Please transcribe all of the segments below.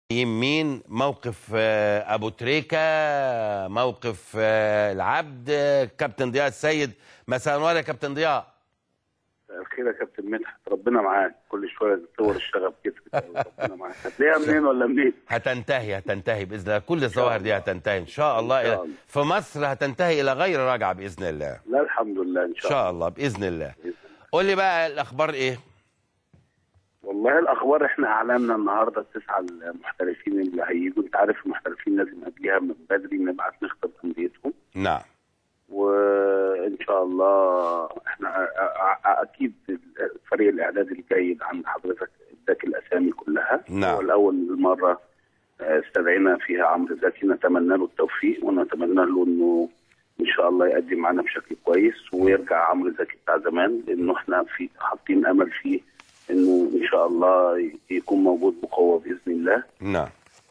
مين موقف ابو تريكه، موقف العبد، كابتن ضياء السيد. مساء النور يا كابتن ضياء. الخير يا كابتن مدحت، ربنا معاك. كل شويه تصور الشغب كده ربنا معاك. هتلاقيها منين ولا منين؟ هتنتهي باذن الله. كل الظواهر دي هتنتهي ان شاء الله. في مصر هتنتهي الى غير رجعه باذن الله. لا الحمد لله ان شاء الله باذن الله. قول لي بقى الاخبار ايه؟ والله الاخبار احنا اعلنا النهارده التسعه المحترفين اللي هيجوا. انت عارف المحترفين لازم قبلها من بدري نبعت نختار انديتهم. نعم. وان شاء الله احنا اكيد فريق الاعداد الجيد عند حضرتك اداك الاسامي كلها. نعم. والاول مره استدعينا فيها عمرو زكي، نتمنى له التوفيق ونتمنى له انه ان شاء الله يقدم معانا بشكل كويس ويرجع عمرو زكي بتاع زمان، لانه احنا حاطين امل فيه انه ان شاء الله يكون موجود بقوه باذن الله. نعم.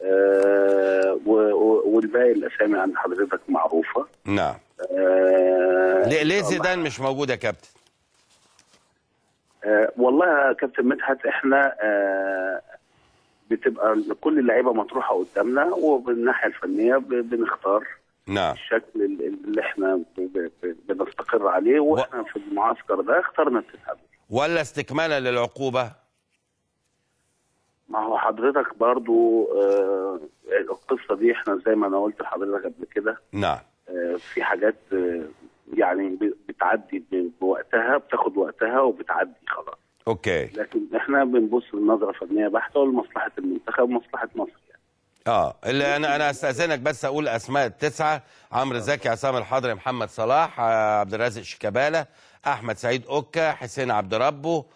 والباقي الاسامي عند حضرتك معروفه. نعم. ليه زيدان مش موجود يا كابتن؟ والله يا كابتن مدحت احنا بتبقى كل اللعيبه مطروحه قدامنا، وبالناحيه الفنيه بنختار. نعم. الشكل اللي احنا بنستقر عليه، واحنا في المعسكر ده اخترنا التسعه. ولا استكمالا للعقوبه؟ ما هو حضرتك برضو القصه دي احنا زي ما انا قلت لحضرتك قبل كده. نعم. في حاجات يعني بتعدي بوقتها، بتاخد وقتها وبتعدي خلاص. اوكي. لكن احنا بنبص لنظره فنيه بحته ولمصلحه المنتخب ومصلحه مصر يعني. اللي انا استاذنك بس اقول اسماء التسعه: عمرو زكي، عصام الحضري، محمد صلاح، عبد الرازق شيكابالا، احمد سعيد اوكا، حسين عبد ربه،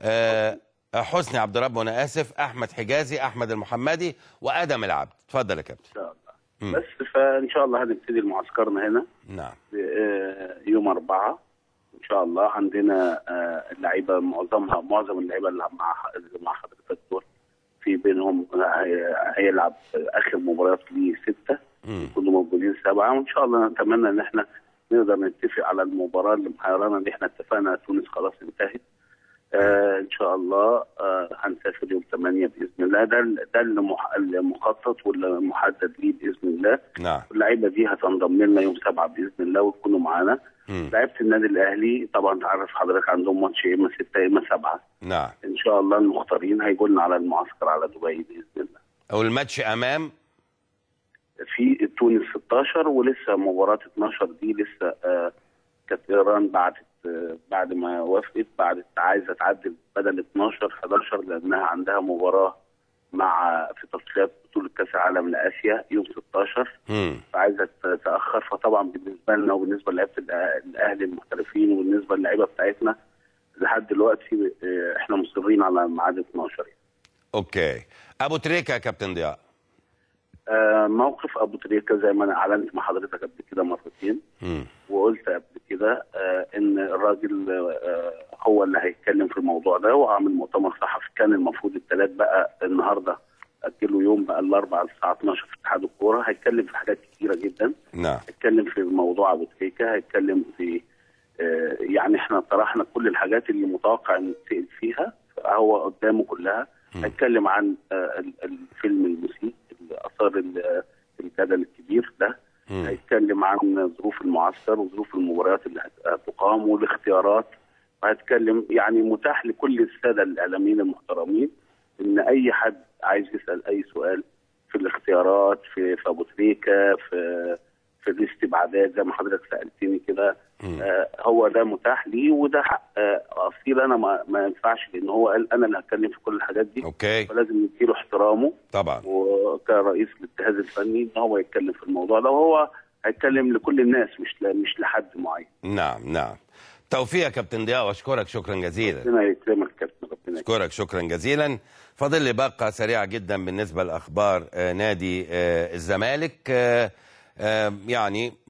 حسني عبد ربه، انا اسف، احمد حجازي، احمد المحمدي، وادم العبد. اتفضل يا كابتن. ان شاء الله. بس فان شاء الله هنبتدي معسكرنا هنا. نعم. يوم 4 ان شاء الله. عندنا اللعيبه معظم اللعيبه اللي مع حضرتك دول في بينهم هيلعب اخر مباريات ليه 6، يكونوا موجودين 7، وان شاء الله نتمنى ان احنا نقدر نتفق على المباراه اللي محيرانا اللي احنا اتفقنا. تونس خلاص انتهت. ان شاء الله هنسافر يوم 8 باذن الله. ده المخطط والمحدد ليه باذن الله. نعم. اللعيبه دي هتنضم لنا يوم 7 باذن الله ويكونوا معانا. لعيبه النادي الاهلي طبعا تعرف حضرتك عندهم ماتش يا اما 6 يا اما 7. نعم. ان شاء الله المختارين هيجوا لنا على المعسكر على دبي باذن الله. والماتش امام في تونس 16، ولسه مباراه 12 دي لسه كانت ايران بعد ما وافقت، عايزه تعدل بدل 12 11 لانها عندها مباراه في تصفيات بطوله كاس العالم لاسيا يوم 16. فعايزه تاخر. فطبعا بالنسبه لنا وبالنسبه للعيبه الاهلي المحترفين وبالنسبه للعيبه بتاعتنا لحد دلوقتي احنا مصرين على ميعاد 12. اوكي. ابو تريكه يا كابتن ضياء. موقف ابو تريكه زي ما انا اعلنت مع حضرتك قبل كده مرتين. وقلت قبل كده ان الراجل هو اللي هيتكلم في الموضوع ده، وعامل مؤتمر صحفي. كان المفروض الثلاث، بقى النهارده اجله يوم، بقى الاربعاء الساعه 12 في اتحاد الكوره. هيتكلم في حاجات كثيره جدا. نعم. هيتكلم في موضوع ابو تريكه، هيتكلم في يعني احنا طرحنا كل الحاجات اللي متوقع ان نتسال فيها، هو قدامه كلها. هيتكلم عن الفيلم المسيء اللي اثار الجدل الكبير ده. هيتكلم عن ظروف المعسكر وظروف المباريات اللي هتقام والاختيارات. وهيتكلم يعني متاح لكل الساده الاعلاميين المحترمين ان اي حد عايز يسال اي سؤال في الاختيارات، في ابو تريكه، في الاستبعادات زي ما حضرتك سالتني كده. هو ده متاح ليه، وده حق اصيل. انا ما ينفعش، لان هو قال انا اللي هتكلم في كل الحاجات دي. اوكي. فلازم نديله احترامه طبعا، وكرئيس الجهاز الفني ان هو يتكلم في الموضوع ده، وهو هيتكلم لكل الناس مش لحد معين. نعم. توفيق يا كابتن ضياء، واشكرك شكرا جزيلا. ربنا يكرمك يا كابتن. ربنا اشكرك شكرا جزيلا. فاضل لي باقه سريعه جدا بالنسبه لاخبار نادي الزمالك. يعني